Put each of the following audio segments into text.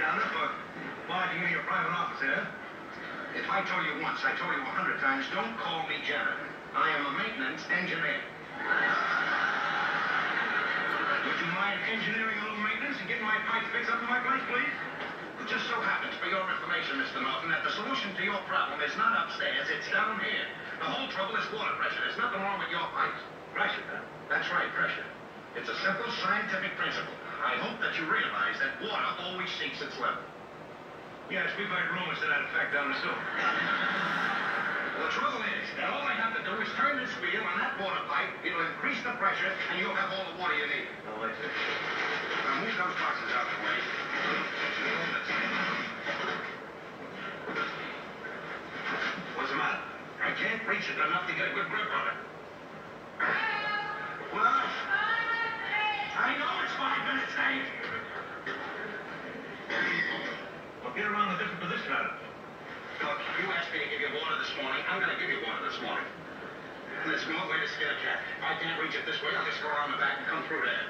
janitor for lodging in your private office, eh? If I told you once, I told you 100 times, don't call me janitor. I am a maintenance engineer. Would you mind engineering a little maintenance and getting my pipes fixed up in my place, please? It just so happens, for your information, Mr. Norton, that the solution to your problem is not upstairs, it's down here. The whole trouble is water pressure. There's nothing wrong with your pipes. Pressure, huh? That's right, pressure. It's a simple scientific principle. I hope that you realize that water always seeks its level. Yes, we've heard rumors to that effect down the sewer. Well, the trouble is that all I have to do is turn this wheel on that water pipe, it'll increase the pressure, and you'll have all the water you need. Oh, I see. Now, move those boxes out of the way. What's the matter? I can't reach it enough to get a good grip on it. Well, I know it's 5 minutes late. Well, get around a different position at it. Look, you asked me to give you water this morning. I'm going to give you water this morning. And there's no way to skin a cat. If I can't reach it this way, I'll just go around the back and come through there.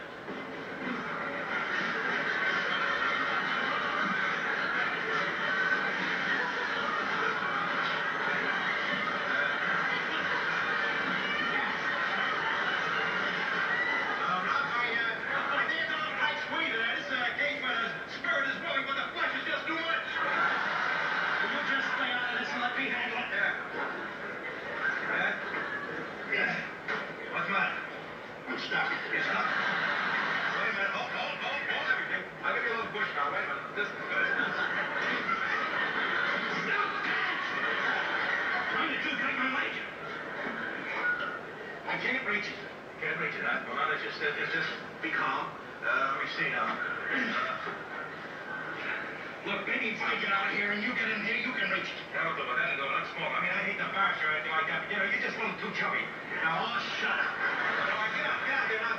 Just be calm. Let me see now. Look, maybe if I get out of here and you get in here, you can reach it. That'll do it. That'll do it. That's small. I mean, I hate to embarrass you or anything like that, but, you know, you're just a little too chubby. Now, oh, shut up. Get out. Get out. Get out.